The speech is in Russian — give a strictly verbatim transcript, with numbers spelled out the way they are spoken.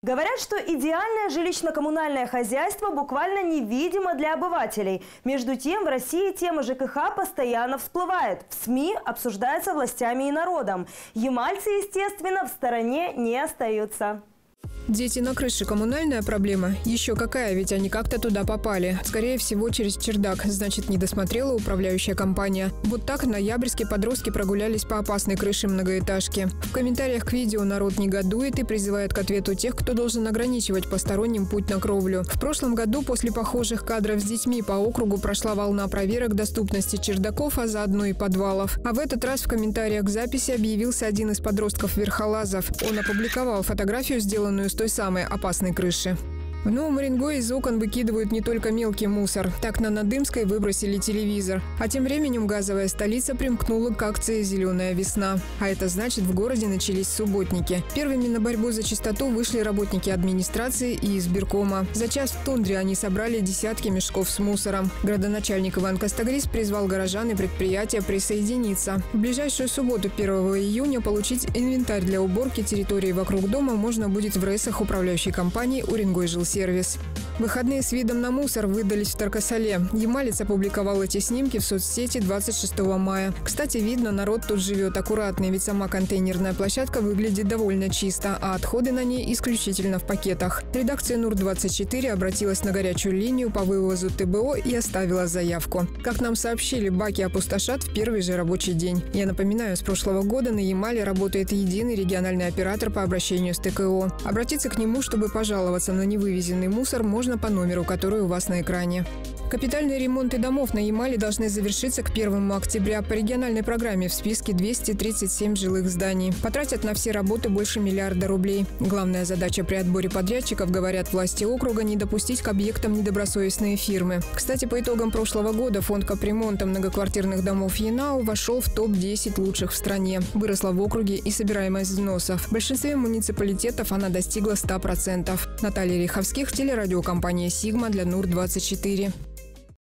Говорят, что идеальное жилищно-коммунальное хозяйство буквально невидимо для обывателей. Между тем, в России тема ЖКХ постоянно всплывает. В СМИ обсуждается властями и народом. Ямальцы, естественно, в стороне не остаются. Дети на крыше – коммунальная проблема? Еще какая, ведь они как-то туда попали. Скорее всего, через чердак. Значит, не досмотрела управляющая компания. Вот так в ноябрьске подростки прогулялись по опасной крыше многоэтажки. В комментариях к видео народ негодует и призывает к ответу тех, кто должен ограничивать посторонним путь на кровлю. В прошлом году после похожих кадров с детьми по округу прошла волна проверок доступности чердаков, а заодно и подвалов. А в этот раз в комментариях к записи объявился один из подростков-верхолазов. Он опубликовал фотографию, сделанную с той самой опасной крыши. В Новом Уренгое из окон выкидывают не только мелкий мусор. Так на Надымской выбросили телевизор. А тем временем газовая столица примкнула к акции «Зеленая весна». А это значит, в городе начались субботники. Первыми на борьбу за чистоту вышли работники администрации и избиркома. За час в тундре они собрали десятки мешков с мусором. Градоначальник Иван Костогриз призвал горожан и предприятия присоединиться. В ближайшую субботу, первого июня, получить инвентарь для уборки территории вокруг дома можно будет в рейсах управляющей компании «Уренгойжилсервис». Выходные с видом на мусор выдались в Таркасале. Ямалец опубликовал эти снимки в соцсети двадцать шестого мая. Кстати, видно, народ тут живет аккуратный, ведь сама контейнерная площадка выглядит довольно чисто, а отходы на ней исключительно в пакетах. Редакция Нур двадцать четыре обратилась на горячую линию по вывозу ТБО и оставила заявку. Как нам сообщили, баки опустошат в первый же рабочий день. Я напоминаю, с прошлого года на Ямале работает единый региональный оператор по обращению с ТКО. Обратиться к нему, чтобы пожаловаться на невывезенный мусор, можно по номеру, который у вас на экране. Капитальные ремонты домов на Ямале должны завершиться к первому октября. По региональной программе в списке двести тридцать семь жилых зданий. Потратят на все работы больше миллиарда рублей. Главная задача при отборе подрядчиков, говорят власти округа, не допустить к объектам недобросовестные фирмы. Кстати, по итогам прошлого года фонд капремонта многоквартирных домов Янау вошел в топ десять лучших в стране. Выросла в округе и собираемость взносов. В большинстве муниципалитетов она достигла ста процентов. Наталья Риховских, телерадиокомпания «Сигма» для Нур двадцать четыре.